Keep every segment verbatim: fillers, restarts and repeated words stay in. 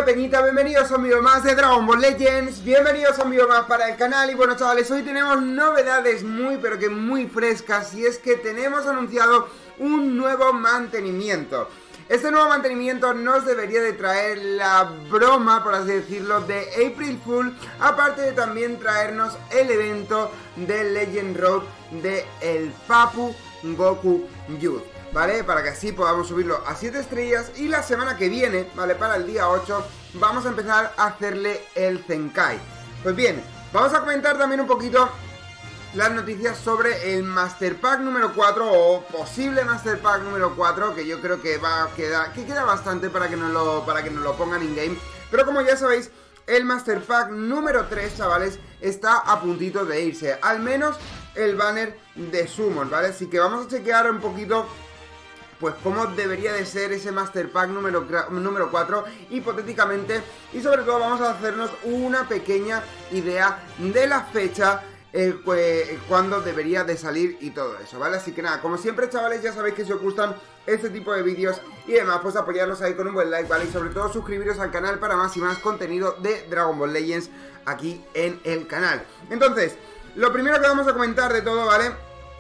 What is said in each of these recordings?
que peñita, bienvenidos a un vídeo más de Dragon Ball Legends. Bienvenidos a un vídeo más para el canal. Y bueno, chavales, hoy tenemos novedades muy pero que muy frescas. Y es que tenemos anunciado un nuevo mantenimiento. Este nuevo mantenimiento nos debería de traer la broma, por así decirlo, de April Fool, aparte de también traernos el evento de Legend Road de el Papu Goku Youth, ¿vale? Para que así podamos subirlo a siete estrellas. Y la semana que viene, ¿vale? Para el día ocho, vamos a empezar a hacerle el Zenkai. Pues bien, vamos a comentar también un poquito las noticias sobre el Master Pack número cuatro o posible Master Pack número cuatro, que yo creo que va a quedar, que queda bastante para que nos lo, para que nos lo pongan in-game. Pero como ya sabéis, el Master Pack número tres, chavales, está a puntito de irse. Al menos el banner de Summon, ¿vale? Así que vamos a chequear un poquito pues cómo debería de ser ese Master Pack número, número cuatro, hipotéticamente. Y sobre todo vamos a hacernos una pequeña idea de la fecha Eh, pues, cuándo debería de salir y todo eso, ¿vale? Así que nada, como siempre, chavales, ya sabéis que si os gustan este tipo de vídeos y demás, pues apoyarlos ahí con un buen like, ¿vale? Y sobre todo suscribiros al canal para más y más contenido de Dragon Ball Legends aquí en el canal. Entonces, lo primero que vamos a comentar de todo, ¿vale?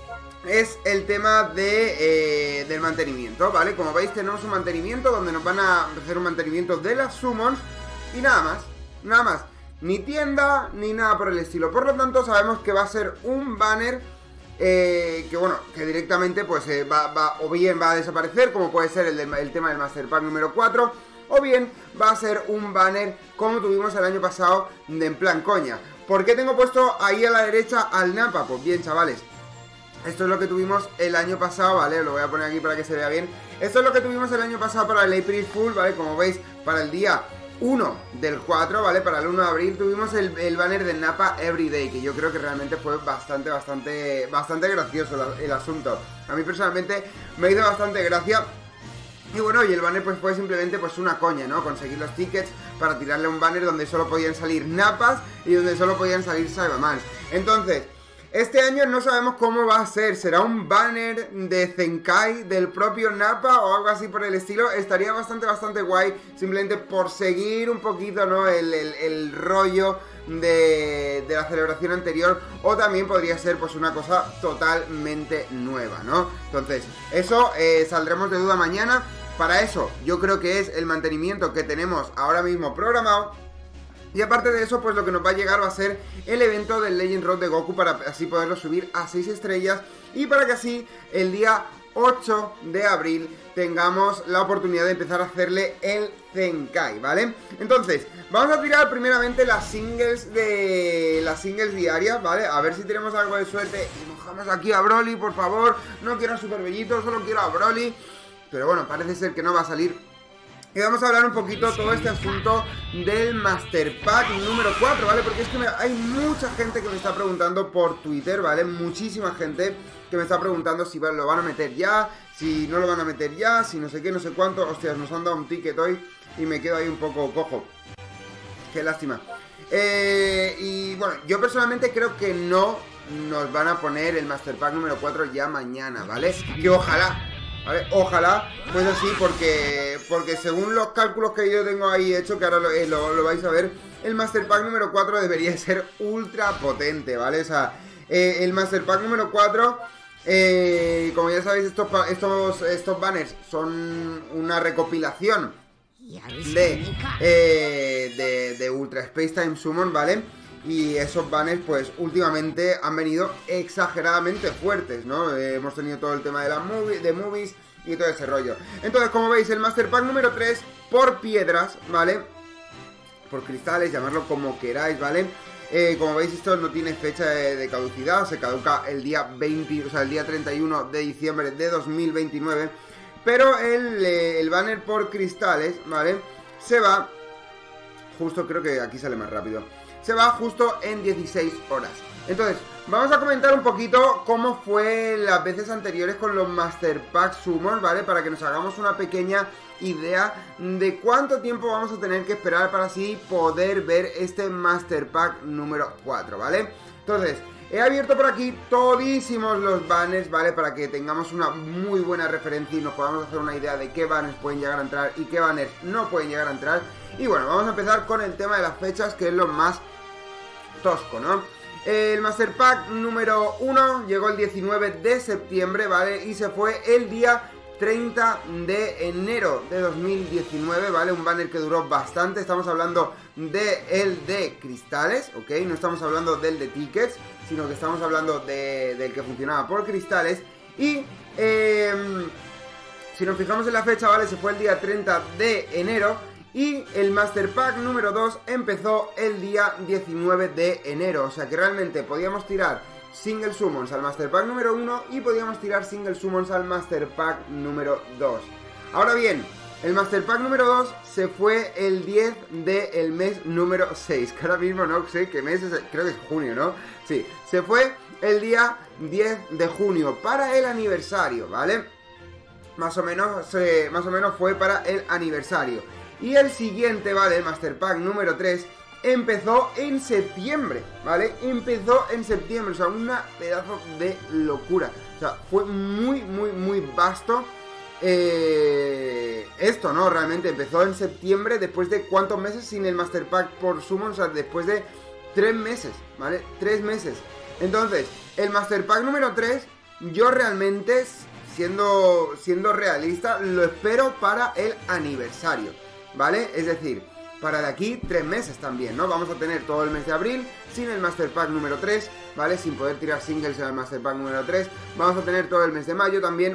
Es el tema de, eh, del mantenimiento, ¿vale? Como veis, tenemos un mantenimiento donde nos van a hacer un mantenimiento de las summons y nada más, nada más. Ni tienda, ni nada por el estilo. Por lo tanto, sabemos que va a ser un banner eh, que, bueno, que directamente pues eh, va, va, o bien va a desaparecer, como puede ser el, del, el tema del Master Pack número cuatro, o bien va a ser un banner como tuvimos el año pasado, de en plan coña. ¿Por qué tengo puesto ahí a la derecha al Nappa? Pues bien, chavales, esto es lo que tuvimos el año pasado, ¿vale? Lo voy a poner aquí para que se vea bien. Esto es lo que tuvimos el año pasado para el April Fool, ¿vale? Como veis, para el día uno del cuatro, ¿vale? Para el uno de abril tuvimos el, el banner de Nappa Everyday, que yo creo que realmente fue bastante, bastante, bastante gracioso el, el asunto. A mí personalmente me hizo bastante gracia. Y bueno, y el banner pues fue simplemente pues una coña, ¿no? Conseguir los tickets para tirarle un banner donde solo podían salir Nappas y donde solo podían salir Saibamans. Entonces, este año no sabemos cómo va a ser. ¿Será un banner de Zenkai del propio Nappa o algo así por el estilo? Estaría bastante, bastante guay, simplemente por seguir un poquito, ¿no? El, el, el rollo de, de la celebración anterior. O también podría ser pues una cosa totalmente nueva, ¿no? Entonces, eso eh, saldremos de duda mañana. Para eso, yo creo que es el mantenimiento que tenemos ahora mismo programado. Y aparte de eso, pues lo que nos va a llegar va a ser el evento del Legend Road de Goku, para así poderlo subir a seis estrellas y para que así el día ocho de abril tengamos la oportunidad de empezar a hacerle el Zenkai, ¿vale? Entonces, vamos a tirar primeramente las singles de las singles diarias, ¿vale? A ver si tenemos algo de suerte y mojamos aquí a Broly, por favor. No quiero a Super Bellito, solo quiero a Broly. Pero bueno, parece ser que no va a salir. Y vamos a hablar un poquito todo este asunto del Master Pack número cuatro, ¿vale? Porque es que me, hay mucha gente que me está preguntando por Twitter, ¿vale? Muchísima gente que me está preguntando si lo van a meter ya, si no lo van a meter ya, si no sé qué, no sé cuánto. Hostias, nos han dado un ticket hoy y me quedo ahí un poco cojo. Qué lástima. Eh, y bueno, yo personalmente creo que no nos van a poner el Master Pack número cuatro ya mañana, ¿vale? Y ojalá... ¿vale? Ojalá pues así, porque porque según los cálculos que yo tengo ahí hecho, que ahora lo, eh, lo, lo vais a ver, el Master Pack número cuatro debería ser ultra potente, ¿vale? O sea, eh, el Master Pack número cuatro, eh, como ya sabéis, estos, estos, estos banners son una recopilación de, eh, de, de Ultra Space Time Summon, ¿vale? Y esos banners pues últimamente han venido exageradamente fuertes, ¿no? Eh, hemos tenido todo el tema de las movies, de movies y todo ese rollo. Entonces, como veis, el Master Pack número tres por piedras, ¿vale? Por cristales, llamarlo como queráis, ¿vale? Eh, como veis, esto no tiene fecha de, de caducidad, se caduca el día veinte, o sea, el día treinta y uno de diciembre de dos mil veintinueve. Pero el, eh, el banner por cristales, ¿vale? Se va, justo creo que aquí sale más rápido. Se va justo en dieciséis horas. Entonces, vamos a comentar un poquito cómo fue las veces anteriores con los Master Pack Summons, ¿vale? Para que nos hagamos una pequeña idea de cuánto tiempo vamos a tener que esperar para así poder ver este Master Pack número cuatro, ¿vale? Entonces, he abierto por aquí todísimos los banners, ¿vale? Para que tengamos una muy buena referencia y nos podamos hacer una idea de qué banners pueden llegar a entrar y qué banners no pueden llegar a entrar. Y bueno, vamos a empezar con el tema de las fechas, que es lo más tosco, ¿no? El Master Pack número uno llegó el diecinueve de septiembre, ¿vale? Y se fue el día treinta de enero de dos mil diecinueve, ¿vale? Un banner que duró bastante. Estamos hablando de el de cristales, ¿ok? No estamos hablando del de tickets, sino que estamos hablando de, del que funcionaba por cristales. Y eh, si nos fijamos en la fecha, ¿vale? Se fue el día treinta de enero. Y el Master Pack número dos empezó el día diecinueve de enero. O sea que realmente podíamos tirar Single Summons al Master Pack número uno y podíamos tirar Single Summons al Master Pack número dos. Ahora bien, el Master Pack número dos se fue el diez del mes número seis. Que ahora mismo no sé qué mes es, creo que es junio, ¿no? Sí, se fue el día diez de junio para el aniversario, ¿vale? Más o menos, eh, más o menos fue para el aniversario. Y el siguiente, ¿vale? El Master Pack número tres empezó en septiembre, ¿vale? Empezó en septiembre, o sea, una pedazo de locura. O sea, fue muy, muy, muy vasto eh, esto, ¿no? Realmente empezó en septiembre, después de ¿cuántos meses sin el Master Pack por Summon? O sea, después de tres meses, ¿vale? Tres meses. Entonces, el Master Pack número tres, yo realmente, siendo, siendo realista, lo espero para el aniversario, ¿vale? Es decir, para de aquí tres meses también, ¿no? Vamos a tener todo el mes de abril sin el Master Pack número tres, ¿vale? Sin poder tirar singles en el Master Pack número tres. Vamos a tener todo el mes de mayo también.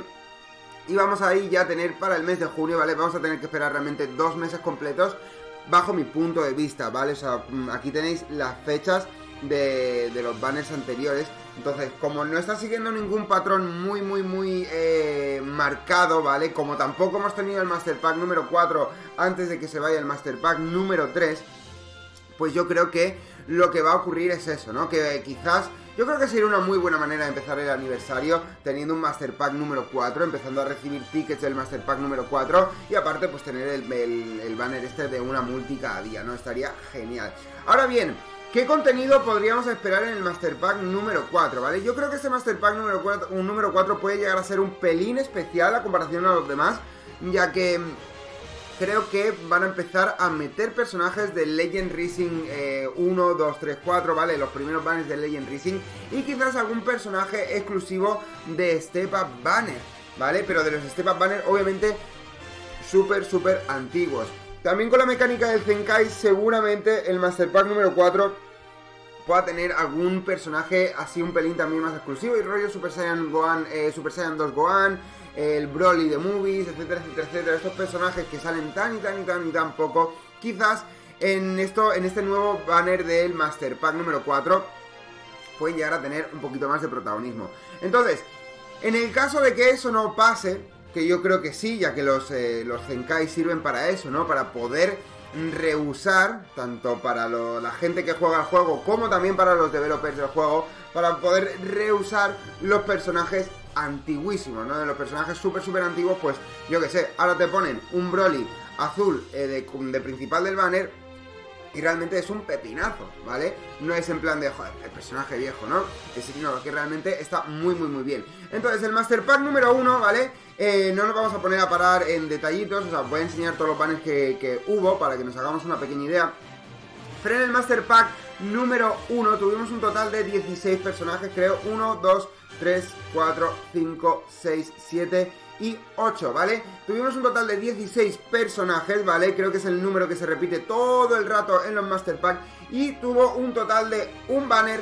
Y vamos ahí ya a tener para el mes de junio, ¿vale? Vamos a tener que esperar realmente dos meses completos, bajo mi punto de vista, ¿vale? O sea, aquí tenéis las fechas de, de los banners anteriores. Entonces, como no está siguiendo ningún patrón muy, muy, muy eh, marcado, ¿vale? Como tampoco hemos tenido el Master Pack número cuatro antes de que se vaya el Master Pack número tres, pues yo creo que lo que va a ocurrir es eso, ¿no? Que quizás, yo creo que sería una muy buena manera de empezar el aniversario teniendo un Master Pack número cuatro, empezando a recibir tickets del Master Pack número cuatro y aparte pues tener el, el, el banner este de una multi cada día, ¿no? Estaría genial. Ahora bien, ¿qué contenido podríamos esperar en el Master Pack número cuatro, ¿vale? Yo creo que este Master Pack número cuatro, un número cuatro puede llegar a ser un pelín especial a comparación a los demás, ya que creo que van a empezar a meter personajes de Legend Rising eh, uno, dos, tres, cuatro, ¿vale? Los primeros banners de Legend Rising y quizás algún personaje exclusivo de Step Up Banner, ¿vale? Pero de los Step Up Banner, obviamente, súper, súper antiguos. También con la mecánica del Zenkai, seguramente el Master Pack número cuatro pueda tener algún personaje así un pelín también más exclusivo y rollo Super Saiyan Gohan, eh, Super Saiyan dos Gohan, el Broly de Movies, etcétera, etcétera, etcétera. Estos personajes que salen tan y tan y tan y tan poco, quizás en esto, en este nuevo banner del Master Pack número cuatro pueden llegar a tener un poquito más de protagonismo. Entonces, en el caso de que eso no pase, que yo creo que sí, ya que los, eh, los Zenkai sirven para eso, ¿no? Para poder reusar, tanto para lo, la gente que juega el juego como también para los developers del juego, para poder reusar los personajes antiguísimos, ¿no? De los personajes súper súper antiguos, pues yo que sé, ahora te ponen un Broly azul eh, de, de principal del banner y realmente es un pepinazo, ¿vale? No es en plan de, joder, el personaje viejo, ¿no? Es sino que realmente está muy muy muy bien. Entonces el Master Pack número uno, ¿vale? Eh, no nos vamos a poner a parar en detallitos, o sea, voy a enseñar todos los banners que, que hubo para que nos hagamos una pequeña idea. Pero en el Master Pack número uno tuvimos un total de dieciséis personajes, creo, uno, dos, tres, cuatro, cinco, seis, siete y ocho, ¿vale? Tuvimos un total de dieciséis personajes, ¿vale? Creo que es el número que se repite todo el rato en los Master Pack. Y tuvo un total de un banner,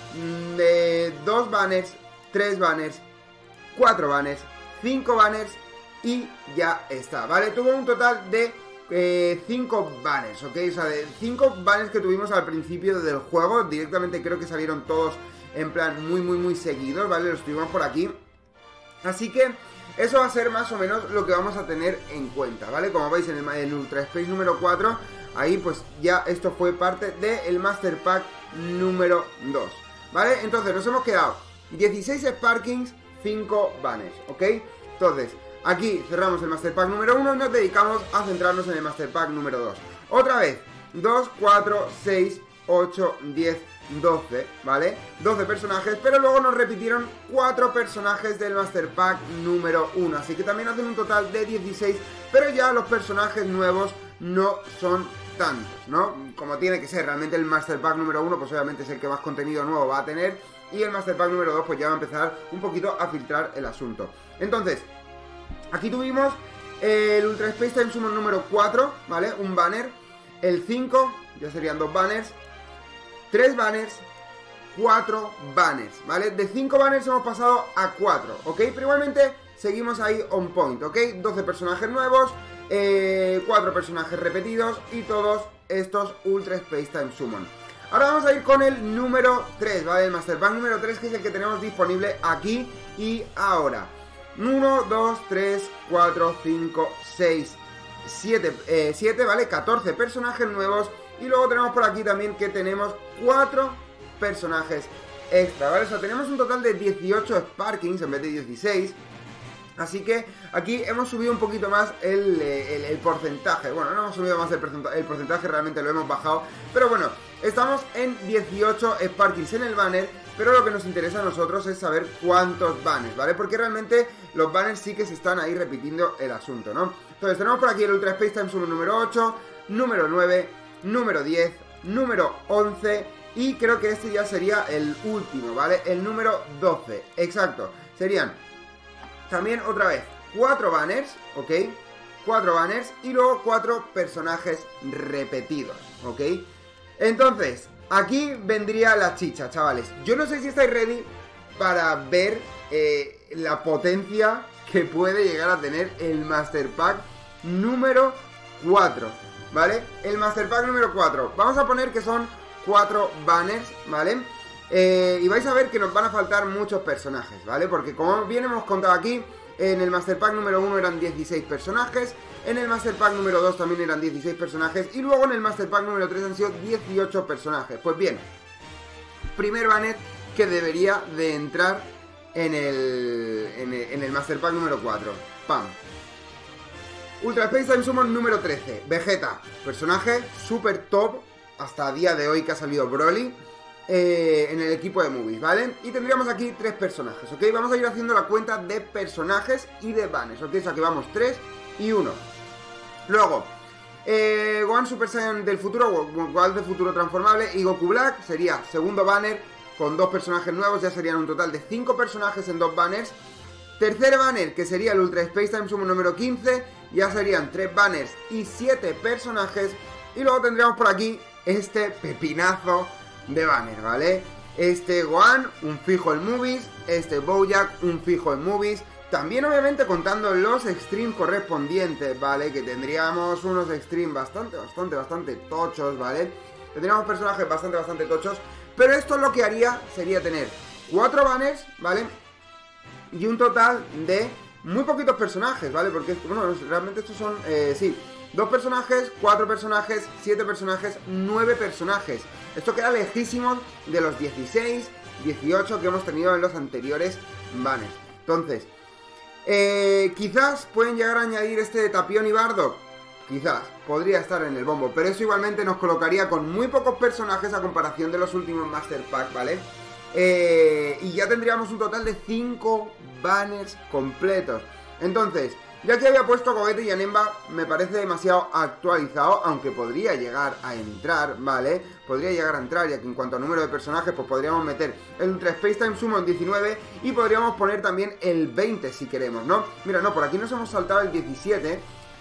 de dos banners, tres banners, cuatro banners, cinco banners y ya está, ¿vale? Tuvo un total de cinco eh, banners, ¿ok? O sea, de cinco banners que tuvimos al principio del juego. Directamente creo que salieron todos en plan muy muy muy seguidos, ¿vale? Los tuvimos por aquí. Así que eso va a ser más o menos lo que vamos a tener en cuenta, ¿vale? Como veis en el, el Ultra Space número cuatro, ahí pues ya esto fue parte del Master Pack número dos, ¿vale? Entonces nos hemos quedado dieciséis Sparkings, cinco banners, ¿ok? Entonces, aquí cerramos el Master Pack número uno y nos dedicamos a centrarnos en el Master Pack número dos. Otra vez, dos, cuatro, seis, ocho, diez, doce, ¿vale? doce personajes, pero luego nos repitieron cuatro personajes del Master Pack número uno. Así que también hacen un total de dieciséis, pero ya los personajes nuevos no son tantos, ¿no? Como tiene que ser, realmente el Master Pack número uno pues obviamente es el que más contenido nuevo va a tener, y el Master Pack número dos pues ya va a empezar un poquito a filtrar el asunto. Entonces, aquí tuvimos el Ultra Space Time Summon número cuatro, ¿vale? Un banner, el cinco, ya serían dos banners, tres banners, cuatro banners, ¿vale? De cinco banners hemos pasado a cuatro, ¿ok? Pero igualmente seguimos ahí on point, ¿ok? doce personajes nuevos, eh, cuatro personajes repetidos y todos estos Ultra Space Time Summon. Ahora vamos a ir con el número tres, ¿vale? El Master Pack número tres, que es el que tenemos disponible aquí y ahora. uno, dos, tres, cuatro, cinco, seis, siete, eh, siete, ¿vale? catorce personajes nuevos. Y luego tenemos por aquí también que tenemos cuatro personajes extra, ¿vale? O sea, tenemos un total de dieciocho Sparkings en vez de dieciséis. Así que aquí hemos subido un poquito más el, el, el porcentaje. Bueno, no hemos subido más el porcentaje, el porcentaje, realmente lo hemos bajado. Pero bueno, estamos en dieciocho Sparkings en el banner. Pero lo que nos interesa a nosotros es saber cuántos banners, ¿vale? Porque realmente los banners sí que se están ahí repitiendo el asunto, ¿no? Entonces tenemos por aquí el Ultra Space Time Summon número ocho, número nueve, número diez, número once y creo que este ya sería el último, ¿vale? El número doce, exacto. Serían también otra vez cuatro banners, ¿ok? cuatro banners y luego cuatro personajes repetidos, ¿ok? Entonces, aquí vendría la chicha, chavales. Yo no sé si estáis ready para ver eh, la potencia que puede llegar a tener el Master Pack número cuatro, ¿vale? El Master Pack número cuatro. Vamos a poner que son cuatro banners, ¿vale? Eh, y vais a ver que nos van a faltar muchos personajes, ¿vale? Porque como bien hemos contado aquí, en el Master Pack número uno eran dieciséis personajes, en el Master Pack número dos también eran dieciséis personajes, y luego en el Master Pack número tres han sido dieciocho personajes. Pues bien, primer banner que debería de entrar en el, en el, en el Master Pack número cuatro. ¡Pam! Ultra Space Time Summon número trece. Vegeta, personaje super top hasta a día de hoy que ha salido Broly. Eh, en el equipo de Movies, ¿vale? Y tendríamos aquí tres personajes, ¿ok? Vamos a ir haciendo la cuenta de personajes y de banners, ¿ok? O sea que vamos tres y uno. Luego, eh, Gohan Super Saiyan del futuro, Gohan del futuro transformable y Goku Black sería segundo banner con dos personajes nuevos, ya serían un total de cinco personajes en dos banners. Tercer banner, que sería el Ultra Space Time Summon número quince, ya serían tres banners y siete personajes. Y luego tendríamos por aquí este pepinazo de banner, ¿vale? Este Gohan, un fijo en Movies, este Bojack, un fijo en Movies, también obviamente contando los extreme correspondientes, ¿vale? Que tendríamos unos extreme bastante, bastante, bastante tochos, ¿vale? Tendríamos personajes bastante, bastante tochos, pero esto lo que haría sería tener cuatro banners, ¿vale? Y un total de muy poquitos personajes, ¿vale? Porque, bueno, realmente estos son, eh, sí, dos personajes, cuatro personajes, siete personajes, nueve personajes. Esto queda lejísimo de los dieciséis, dieciocho que hemos tenido en los anteriores banners. Entonces, eh, quizás pueden llegar a añadir este de Tapión y Bardock. Quizás, podría estar en el bombo. Pero eso igualmente nos colocaría con muy pocos personajes a comparación de los últimos Master Pack, ¿vale? Eh, y ya tendríamos un total de cinco banners completos. Entonces, ya que había puesto Gogeta y Anemba, me parece demasiado actualizado, aunque podría llegar a entrar, ¿vale? Podría llegar a entrar, ya que en cuanto a número de personajes, pues podríamos meter el Ultra Space Time Summon diecinueve y podríamos poner también el veinte si queremos, ¿no? Mira, no, por aquí nos hemos saltado el diecisiete,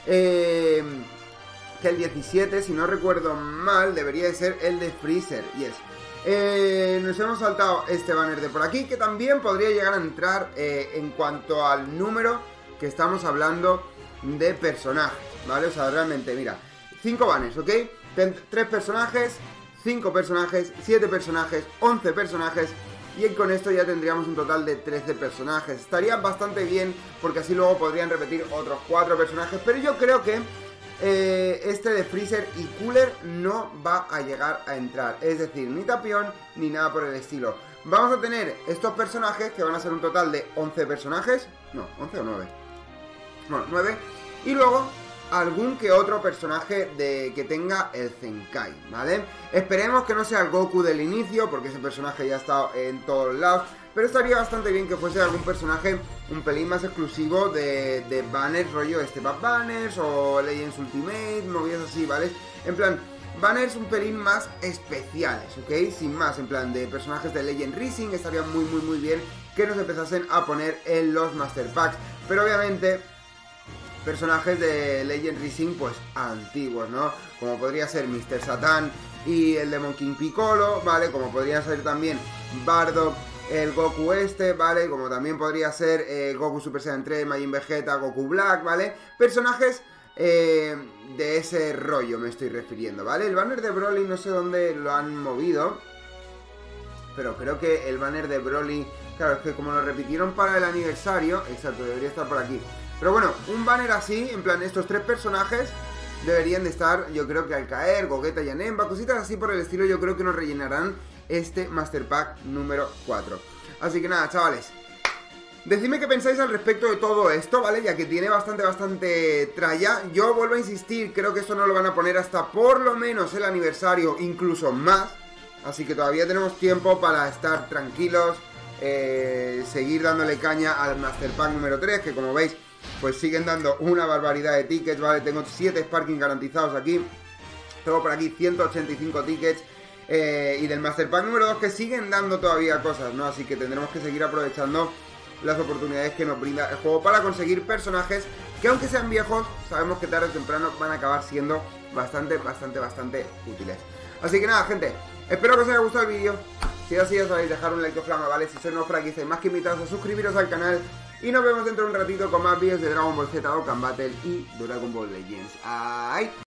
eh, que el diecisiete, si no recuerdo mal, debería de ser el de Freezer, yes. Eh, nos hemos saltado este banner de por aquí, que también podría llegar a entrar eh, en cuanto al número que estamos hablando de personajes, ¿vale? O sea, realmente, mira, cinco banners, ¿ok? tres personajes, cinco personajes, siete personajes, once personajes. Y con esto ya tendríamos un total de trece personajes. Estaría bastante bien, porque así luego podrían repetir otros cuatro personajes. Pero yo creo que eh, este de Freezer y Cooler no va a llegar a entrar. Es decir, ni Tapión, ni nada por el estilo. Vamos a tener estos personajes, que van a ser un total de once personajes. No, once o nueve. Bueno, nueve. Y luego algún que otro personaje de que tenga el Zenkai, ¿vale? Esperemos que no sea el Goku del inicio, porque ese personaje ya ha estado en todos lados. Pero estaría bastante bien que fuese algún personaje un pelín más exclusivo de, de banners, rollo Step Up Banners o Legends Ultimate, movidas así, ¿vale? En plan, banners un pelín más especiales, ¿ok? Sin más, en plan de personajes de Legend Rising, estaría muy muy muy bien que nos empezasen a poner en los Master Packs. Pero obviamente, personajes de Legend Rising pues antiguos, ¿no? Como podría ser mister Satan y el Demon King Piccolo, ¿vale? Como podría ser también Bardock, el Goku este, ¿vale? Como también podría ser eh, Goku Super Saiyan tres, Majin Vegeta, Goku Black, ¿vale? Personajes eh, de ese rollo me estoy refiriendo, ¿vale? El banner de Broly no sé dónde lo han movido, pero creo que el banner de Broly, claro, es que como lo repitieron para el aniversario, exacto, debería estar por aquí. Pero bueno, un banner así, en plan, estos tres personajes deberían de estar, yo creo que al caer, Gogeta y Anemba, cositas así por el estilo, yo creo que nos rellenarán este Master Pack número cuatro. Así que nada, chavales, decidme qué pensáis al respecto de todo esto, ¿vale? Ya que tiene bastante, bastante tralla. Yo vuelvo a insistir, creo que esto no lo van a poner hasta por lo menos el aniversario, incluso más. Así que todavía tenemos tiempo para estar tranquilos, eh, seguir dándole caña al Master Pack número tres, que como veis, pues siguen dando una barbaridad de tickets, ¿vale? Tengo siete Sparking garantizados aquí. Tengo por aquí ciento ochenta y cinco tickets. Eh, y del Master Pack número dos que siguen dando todavía cosas, ¿no? Así que tendremos que seguir aprovechando las oportunidades que nos brinda el juego para conseguir personajes que, aunque sean viejos, sabemos que tarde o temprano van a acabar siendo bastante, bastante, bastante útiles. Así que nada, gente, espero que os haya gustado el vídeo. Si es así, ya sabéis, dejar un like o flama, ¿vale? Si sois nuevos por aquí, estáis más que invitados a suscribiros al canal. Y nos vemos dentro de un ratito con más vídeos de Dragon Ball Z, Dokkan Battle y Dragon Ball Legends. ¡Ay!